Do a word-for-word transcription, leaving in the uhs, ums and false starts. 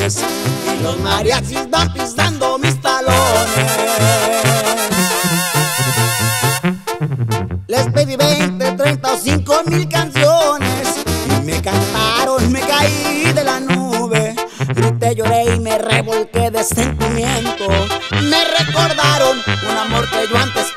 talones y los mariachis van pisando mis talones. Les pedí veinte, treinta o cinco mil canciones y me cantaron, me caí de la nube. Grité, lloré y me revolqué de sentimiento. Me recordaron un amor que yo antes